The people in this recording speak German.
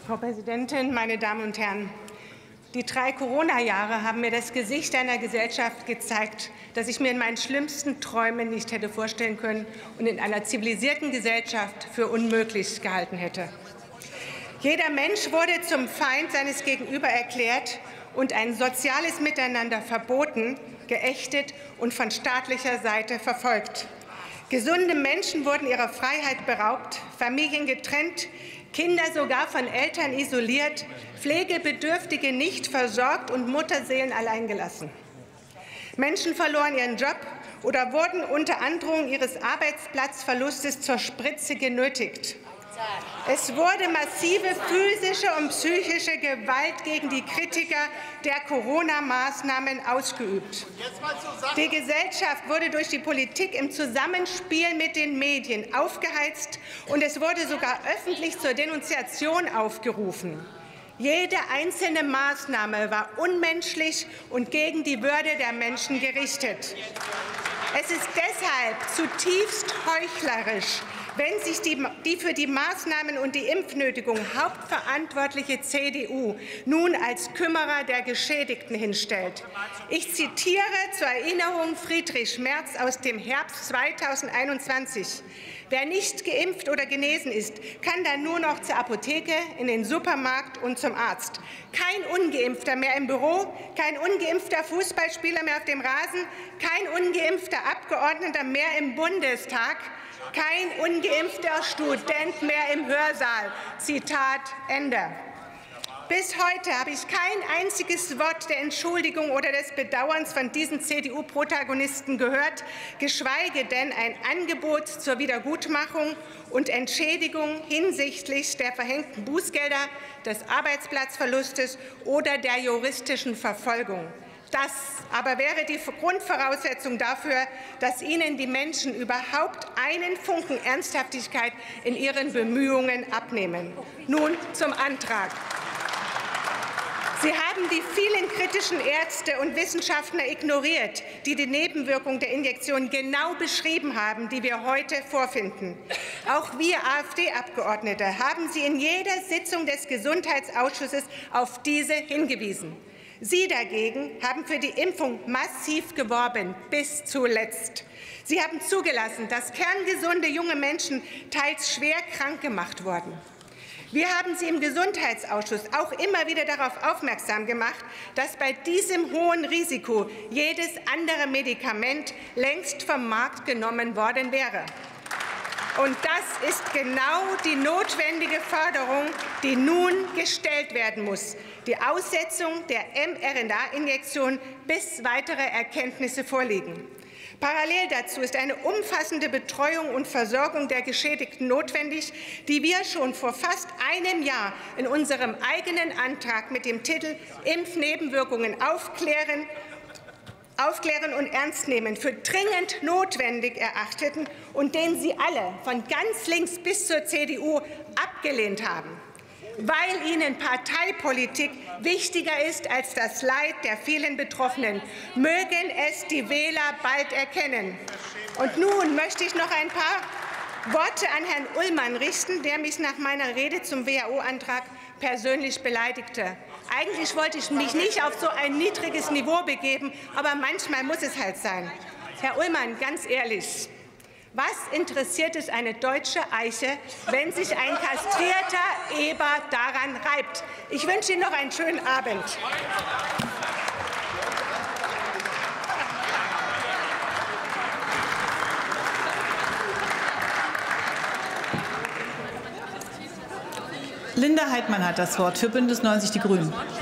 Frau Präsidentin, meine Damen und Herren! Die 3 Corona-Jahre haben mir das Gesicht einer Gesellschaft gezeigt, das ich mir in meinen schlimmsten Träumen nicht hätte vorstellen können und in einer zivilisierten Gesellschaft für unmöglich gehalten hätte. Jeder Mensch wurde zum Feind seines Gegenüber erklärt und ein soziales Miteinander verboten, geächtet und von staatlicher Seite verfolgt. Gesunde Menschen wurden ihrer Freiheit beraubt, Familien getrennt, Kinder sogar von Eltern isoliert, Pflegebedürftige nicht versorgt und Mutterseelen alleingelassen. Menschen verloren ihren Job oder wurden unter Androhung ihres Arbeitsplatzverlustes zur Spritze genötigt. Es wurde massive physische und psychische Gewalt gegen die Kritiker der Corona-Maßnahmen ausgeübt. Die Gesellschaft wurde durch die Politik im Zusammenspiel mit den Medien aufgeheizt, und es wurde sogar öffentlich zur Denunziation aufgerufen. Jede einzelne Maßnahme war unmenschlich und gegen die Würde der Menschen gerichtet. Es ist deshalb zutiefst heuchlerisch, wenn sich die für die Maßnahmen und die Impfnötigung hauptverantwortliche CDU nun als Kümmerer der Geschädigten hinstellt. Ich zitiere zur Erinnerung Friedrich Merz aus dem Herbst 2021. Wer nicht geimpft oder genesen ist, kann dann nur noch zur Apotheke, in den Supermarkt und zum Arzt. Kein Ungeimpfter mehr im Büro, kein ungeimpfter Fußballspieler mehr auf dem Rasen, kein ungeimpfter Abgeordneter mehr im Bundestag, kein ungeimpfter Student mehr im Hörsaal. Zitat Ende. Bis heute habe ich kein einziges Wort der Entschuldigung oder des Bedauerns von diesen CDU-Protagonisten gehört, geschweige denn ein Angebot zur Wiedergutmachung und Entschädigung hinsichtlich der verhängten Bußgelder, des Arbeitsplatzverlustes oder der juristischen Verfolgung. Das aber wäre die Grundvoraussetzung dafür, dass Ihnen die Menschen überhaupt einen Funken Ernsthaftigkeit in Ihren Bemühungen abnehmen. Nun zum Antrag. Sie haben die vielen kritischen Ärzte und Wissenschaftler ignoriert, die die Nebenwirkungen der Injektion genau beschrieben haben, die wir heute vorfinden. Auch wir AfD-Abgeordnete haben Sie in jeder Sitzung des Gesundheitsausschusses auf diese hingewiesen. Sie dagegen haben für die Impfung massiv geworben, bis zuletzt. Sie haben zugelassen, dass kerngesunde junge Menschen teils schwer krank gemacht wurden. Wir haben Sie im Gesundheitsausschuss auch immer wieder darauf aufmerksam gemacht, dass bei diesem hohen Risiko jedes andere Medikament längst vom Markt genommen worden wäre. Und das ist genau die notwendige Forderung, die nun gestellt werden muss: die Aussetzung der mRNA-Injektion, bis weitere Erkenntnisse vorliegen. Parallel dazu ist eine umfassende Betreuung und Versorgung der Geschädigten notwendig, die wir schon vor fast einem Jahr in unserem eigenen Antrag mit dem Titel Impfnebenwirkungen aufklären und ernst nehmen, für dringend notwendig erachteten und den Sie alle von ganz links bis zur CDU abgelehnt haben, weil Ihnen Parteipolitik wichtiger ist als das Leid der vielen Betroffenen. Mögen es die Wähler bald erkennen. Und nun möchte ich noch ein paar Worte an Herrn Ullmann richten, der mich nach meiner Rede zum WHO-Antrag persönlich beleidigte. Eigentlich wollte ich mich nicht auf so ein niedriges Niveau begeben, aber manchmal muss es halt sein. Herr Ullmann, ganz ehrlich, was interessiert es eine deutsche Eiche, wenn sich ein kastrierter Eber daran reibt? Ich wünsche Ihnen noch einen schönen Abend. Linda Heidmann hat das Wort für Bündnis 90 Die Grünen.